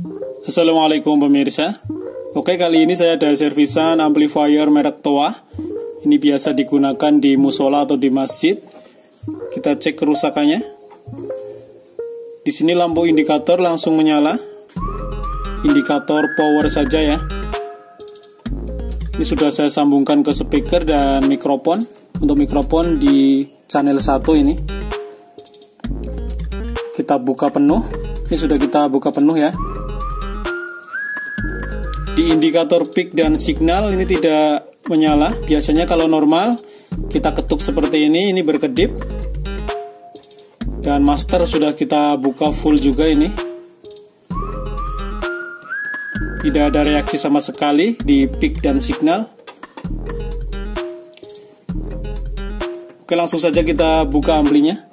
Assalamualaikum pemirsa. Oke, kali ini saya ada servisan amplifier merek Toa. Ini biasa digunakan di musola atau di masjid. Kita cek kerusakannya. Di sini lampu indikator langsung menyala. Indikator power saja ya. Ini sudah saya sambungkan ke speaker dan mikrofon. Untuk mikrofon di channel 1 ini. Kita buka penuh. Ini sudah kita buka penuh ya. Di indikator peak dan signal ini tidak menyala. Biasanya kalau normal kita ketuk seperti ini berkedip. Dan master sudah kita buka full juga ini. Tidak ada reaksi sama sekali di peak dan signal. Oke, langsung saja kita buka amplinya.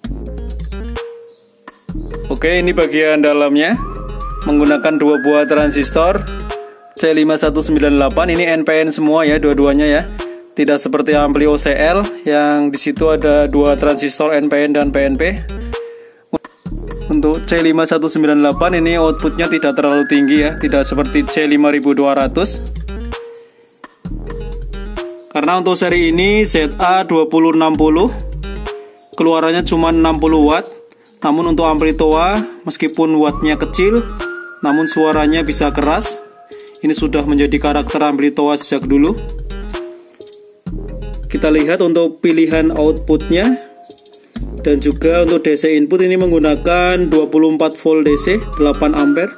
Oke, ini bagian dalamnya. Menggunakan dua buah transistor C5198. Ini NPN semua ya, dua-duanya ya. Tidak seperti ampli OCL yang di situ ada dua transistor NPN dan PNP. Untuk C5198 ini outputnya tidak terlalu tinggi ya, tidak seperti C5200. Karena untuk seri ini ZA2060 keluarannya cuma 60 watt. Namun untuk ampli Toa meskipun wattnya kecil, namun suaranya bisa keras. Ini sudah menjadi karakter ampli Toa sejak dulu. Kita lihat untuk pilihan outputnya. Dan juga untuk DC input ini menggunakan 24 volt DC 8 ampere.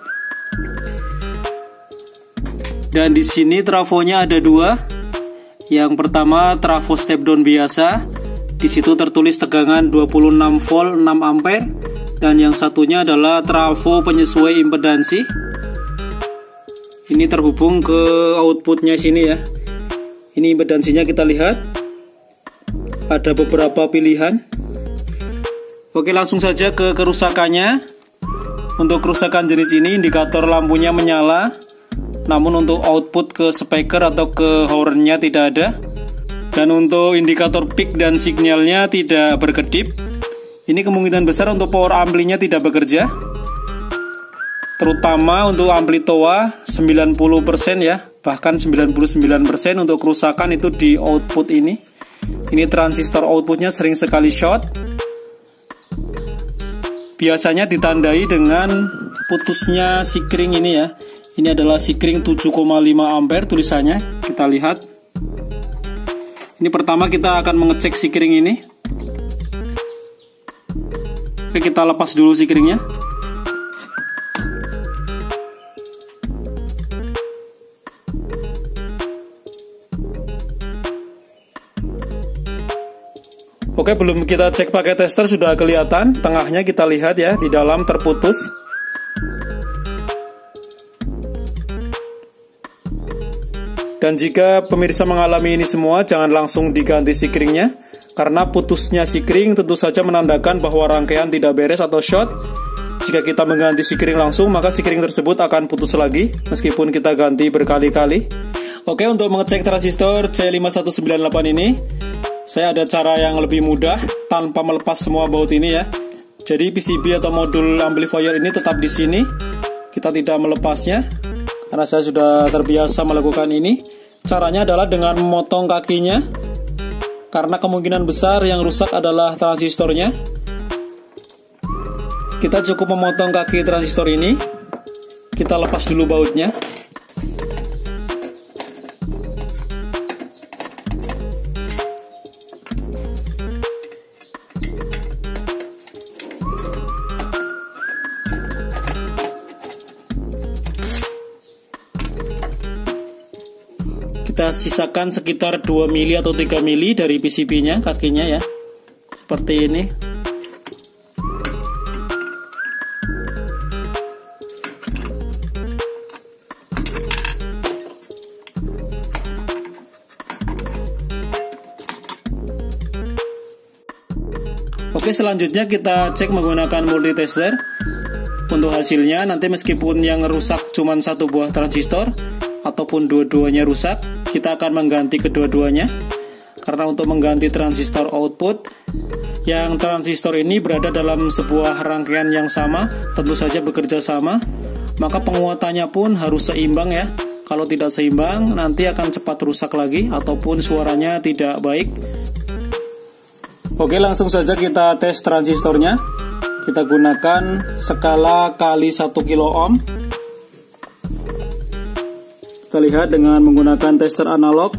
Dan di sini trafonya ada dua. Yang pertama trafo step down biasa. Di situ tertulis tegangan 26 volt 6 ampere. Dan yang satunya adalah trafo penyesuai impedansi. Ini terhubung ke outputnya sini ya. Ini impedansinya kita lihat. Ada beberapa pilihan. Oke, langsung saja ke kerusakannya. Untuk kerusakan jenis ini indikator lampunya menyala. Namun untuk output ke speaker atau ke hornnya tidak ada. Dan untuk indikator peak dan signalnya tidak berkedip. Ini kemungkinan besar untuk power amplinya tidak bekerja. Terutama untuk ampli Toa 90% ya. Bahkan 99% untuk kerusakan itu di output ini. Ini transistor outputnya sering sekali short. Biasanya ditandai dengan putusnya sikring ini ya. Ini adalah sikring 7,5 ampere tulisannya. Kita lihat. Ini pertama kita akan mengecek sikring ini. Oke, kita lepas dulu sikringnya. Oke, belum kita cek pakai tester sudah kelihatan. Tengahnya kita lihat ya, di dalam terputus. Dan jika pemirsa mengalami ini semua, jangan langsung diganti sikringnya. Karena putusnya sikring tentu saja menandakan bahwa rangkaian tidak beres atau short. Jika kita mengganti sikring langsung, maka sikring tersebut akan putus lagi, meskipun kita ganti berkali-kali. Oke, untuk mengecek transistor C5198 ini, saya ada cara yang lebih mudah tanpa melepas semua baut ini ya. Jadi PCB atau modul amplifier ini tetap di sini. Kita tidak melepasnya karena saya sudah terbiasa melakukan ini. Caranya adalah dengan memotong kakinya. Karena kemungkinan besar yang rusak adalah transistornya. Kita cukup memotong kaki transistor ini. Kita lepas dulu bautnya. Kita sisakan sekitar 2 mili atau 3 mili dari PCB-nya, kakinya ya. Seperti ini. Oke, selanjutnya kita cek menggunakan multitester. Untuk hasilnya nanti meskipun yang rusak cuma satu buah transistor ataupun dua-duanya rusak, kita akan mengganti kedua-duanya. Karena untuk mengganti transistor output, yang transistor ini berada dalam sebuah rangkaian yang sama, tentu saja bekerja sama. maka penguatannya pun harus seimbang ya. Kalau tidak seimbang, nanti akan cepat rusak lagi ataupun suaranya tidak baik. Oke, langsung saja kita tes transistornya. Kita gunakan skala kali 1 kilo ohm. Kita lihat dengan menggunakan tester analog.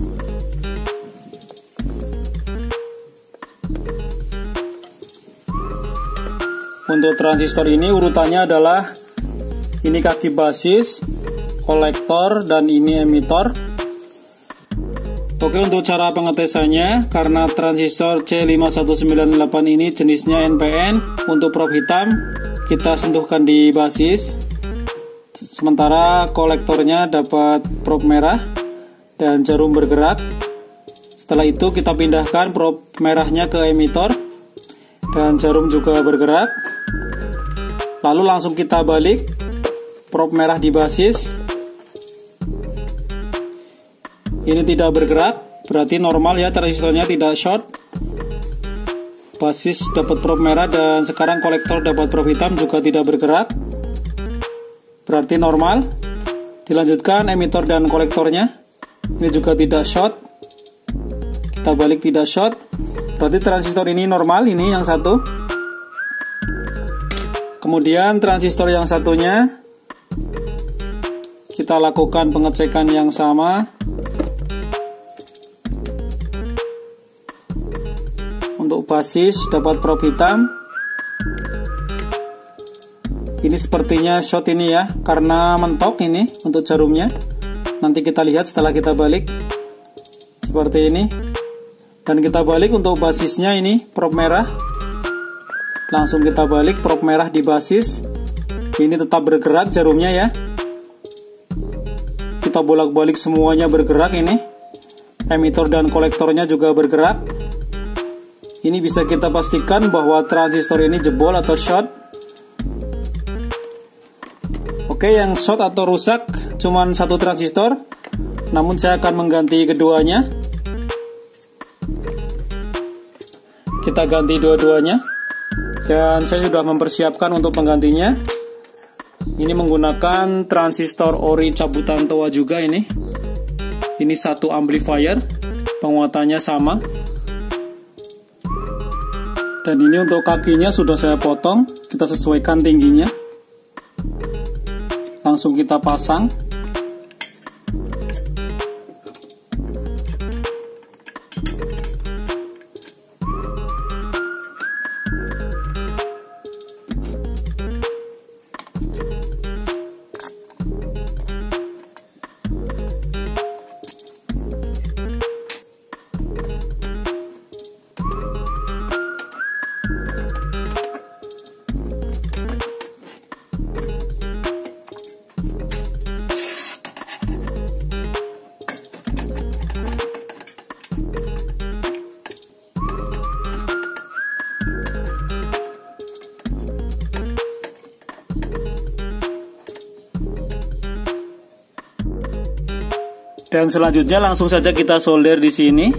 Untuk transistor ini urutannya adalah ini kaki basis, kolektor, dan ini emitor. Oke, untuk cara pengetesannya, karena transistor C5198 ini jenisnya NPN, untuk probe hitam kita sentuhkan di basis, sementara kolektornya dapat probe merah dan jarum bergerak. Setelah itu kita pindahkan probe merahnya ke emitor dan jarum juga bergerak. Lalu langsung kita balik probe merah di basis. Ini tidak bergerak, berarti normal ya, transistornya tidak short. Basis dapat probe merah dan sekarang kolektor dapat probe hitam juga tidak bergerak, berarti normal. Dilanjutkan emitor dan kolektornya, ini juga tidak short. Kita balik tidak short, berarti transistor ini normal, ini yang satu. Kemudian transistor yang satunya kita lakukan pengecekan yang sama. Untuk basis dapat probe hitam. Ini sepertinya short ini ya, karena mentok ini untuk jarumnya. Nanti kita lihat setelah kita balik. Seperti ini. Dan kita balik untuk basisnya ini probe merah. Langsung kita balik probe merah di basis. Ini tetap bergerak jarumnya ya. Kita bolak-balik semuanya bergerak ini. Emitor dan kolektornya juga bergerak. Ini bisa kita pastikan bahwa transistor ini jebol atau short. Oke, yang short atau rusak cuman satu transistor, namun saya akan mengganti keduanya. Kita ganti dua-duanya. Dan saya sudah mempersiapkan untuk penggantinya. Ini menggunakan transistor ori cabutan toa juga ini. Ini satu amplifier, penguatannya sama. Dan ini untuk kakinya sudah saya potong, kita sesuaikan tingginya. Langsung kita pasang. Dan selanjutnya langsung saja kita solder di sini.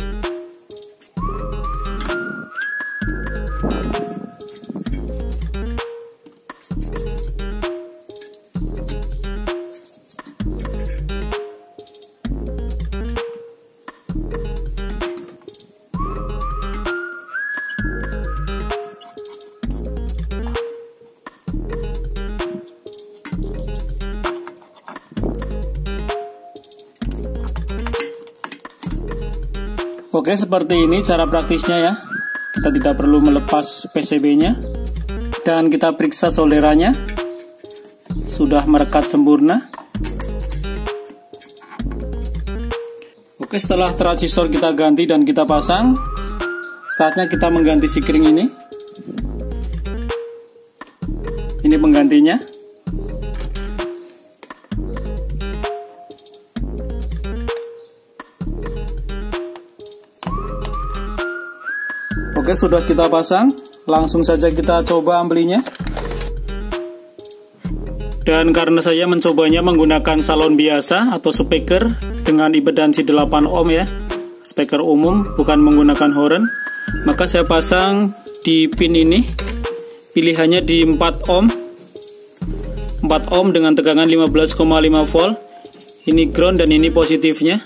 Oke, seperti ini cara praktisnya ya. Kita tidak perlu melepas PCB-nya. Dan kita periksa solderannya. Sudah merekat sempurna. Oke, setelah transistor kita ganti dan kita pasang, saatnya kita mengganti sikring ini. Ini penggantinya. Oke, sudah kita pasang. Langsung saja kita coba amplinya. Dan karena saya mencobanya menggunakan salon biasa atau speaker dengan impedansi 8 ohm ya, speaker umum, bukan menggunakan horn, maka saya pasang di pin ini. Pilihannya di 4 ohm. 4 4 ohm dengan tegangan 15,5 volt. Ini ground dan ini positifnya.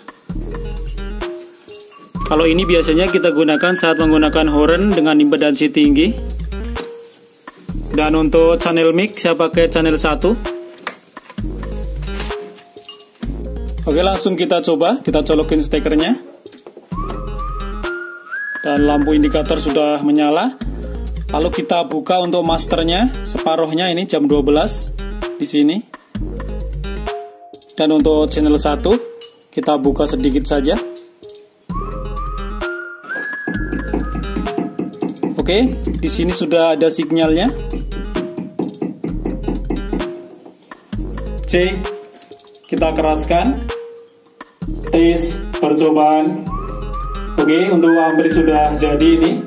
Kalau ini biasanya kita gunakan saat menggunakan horn dengan impedansi tinggi. Dan untuk channel mic saya pakai channel 1. Oke, langsung kita coba, kita colokin stekernya. Dan lampu indikator sudah menyala. Lalu kita buka untuk masternya, separuhnya ini jam 12 di sini. Dan untuk channel 1 kita buka sedikit saja. Oke, di sini sudah ada sinyalnya. Cek, kita keraskan. Tes percobaan. Oke, untuk ampli sudah jadi ini.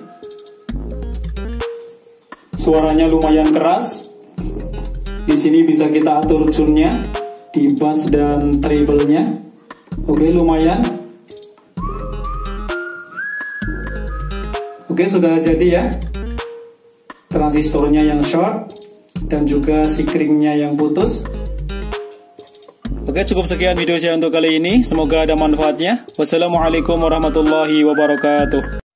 Suaranya lumayan keras. Di sini bisa kita atur tune-nya di bass dan treble-nya. Oke, lumayan. Oke, sudah jadi ya. Transistornya yang short dan juga sikringnya yang putus. Oke, cukup sekian video saya untuk kali ini. Semoga ada manfaatnya. Wassalamualaikum warahmatullahi wabarakatuh.